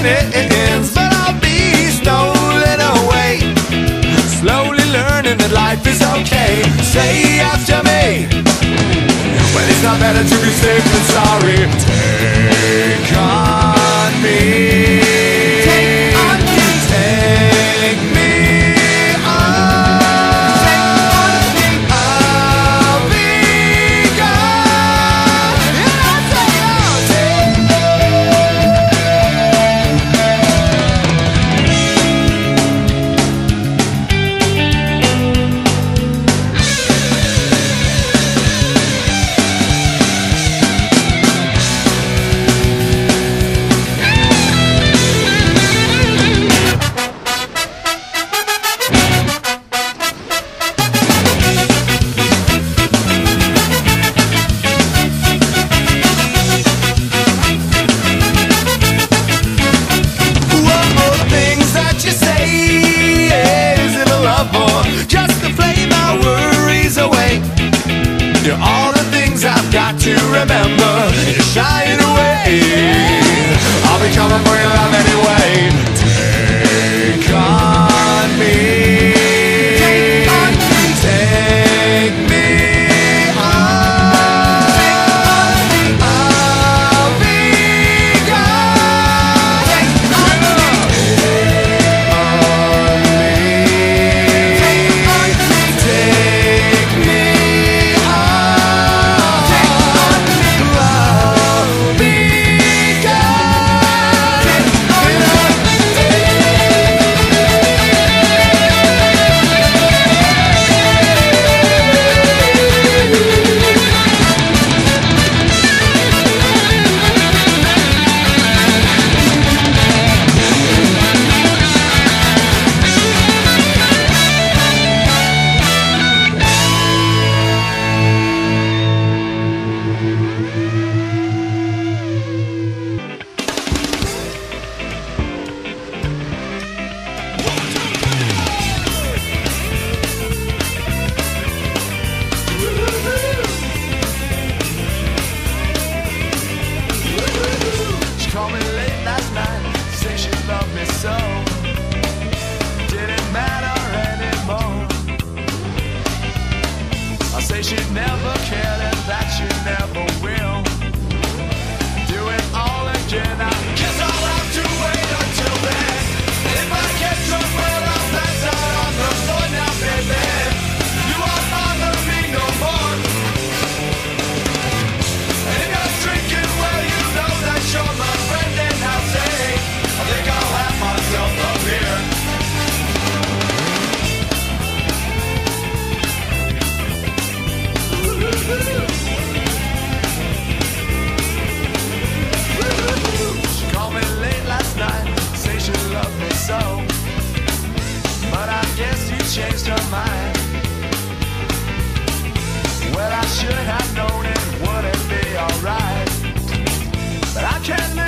when it ends, but I'll be stolen away, slowly learning that life is okay. Say after me, well, it's not better to be safe than sorry. Take on me. Take on me. Take me on. Take on me. I'll be gone. And I'll say, oh, take me. You're all the things I've got to remember. You're shying away. I'll be coming for your love anyway. Take on me. Take on me. Take me on. Take on me. I'll be gone. Take on me. Take on me. Take me. Called me late last night, say she loved me so. Didn't matter anymore. I say she never cared and that she never will. Do it all again, I guess I'll have to wait until then. If I get drunk, well, I'll pass out on the floor now, baby. You won't bother me no more. And if you're drinking, well, you know that you're my friend, and I'll say, I think I'll have myself a beer. She called me late last night, say she loved me so, but I guess you changed her mind. Well, I should have known it wouldn't be alright, but I can't